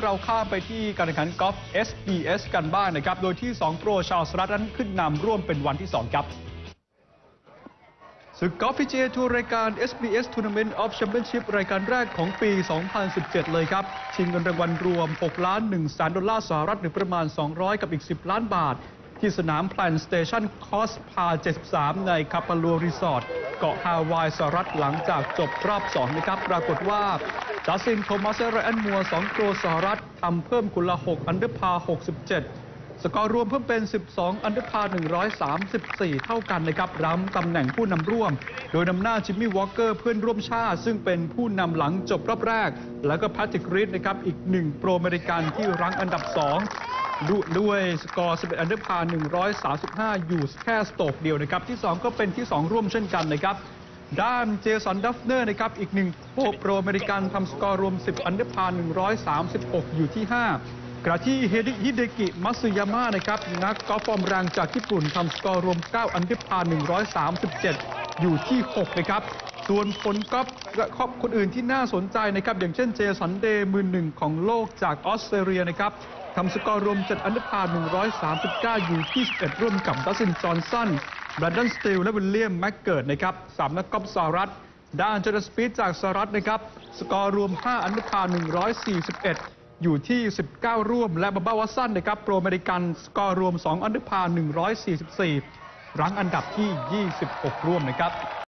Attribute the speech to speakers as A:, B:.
A: เราข้ามไปที่การแข่งขันกอล์ฟ SBS กันบ้างนะครับโดยที่2โปรชาวสหรัฐนั้นขึ้นนำร่วมเป็นวันที่2ครับศึกกอล์ฟ PGA ทัวร์รายการ SBS Tournament of Championship รายการแรกของปี 2017 เลยครับชิงเงินรางวัลรวม$6.1 ล้านสหรัฐหรือประมาณ200กับอีก10 ล้านบาทที่สนาม Plan Station Course Par 73 ในคาปาลัวรีสอร์ทเกาะฮาวายสหรัฐหลังจากจบรอบ2นะครับปรากฏว่าจัสตินโทมัสและไรอันมัวร์2โปรสหรัฐทำเพิ่มคนละ6อันเดอร์พาร์67สกอร์รวมเพิ่มเป็น12อันเดอร์พาร์134เท่ากันนะครับรั้งตำแหน่งผู้นำร่วมโดยนำหน้าจิมมี่วอลเกอร์เพื่อนร่วมชาติซึ่งเป็นผู้นำหลังจบรอบแรกแล้วก็แพทริกรีดนะครับอีก1โปรอเมริกันที่รั้งอันดับ2ด้วยสกอร์11อันเดอร์พาร์135อยู่แค่สโตกเดียวนะครับที่2ก็เป็นที่2ร่วมเช่นกันนะครับด้านเจสันดัฟเนอร์นะครับอีก1โปรอเมริกันทำสกอร์รวม10อันเดอร์พาร์136อยู่ที่5กระที่ฮิเดกิมัตสึยาม่านะครับนักกอล์ฟฟอร์มแรงจากญี่ปุ่นทำสกอร์รวม9อันเดอร์พาร์137อยู่ที่6นะครับส่วนผลกอล์ฟคนอื่นที่น่าสนใจนะครับอย่างเช่นเจสันเดย์มือ1ของโลกจากออสเตรเลียนะครับทำสกอร์รวม7อันเดอร์พาร์139อยู่ที่11ร่วมกับดัสตินจอห์นสันแบรนดอนสตีลและวิลเลียมแม็กเกิร์ดนะครับ3นักกอล์ฟสหรัฐด้านเจอร์สปีดจากสหรัฐนะครับสกอร์รวม5อันเดอร์พาร์141อยู่ที่19ร่วมและบับบ้าวัตสันนะครับโปรอเมริกันสกอร์รวม2อันเดอร์พาร์144รั้งอันดับที่26ร่วมนะครับ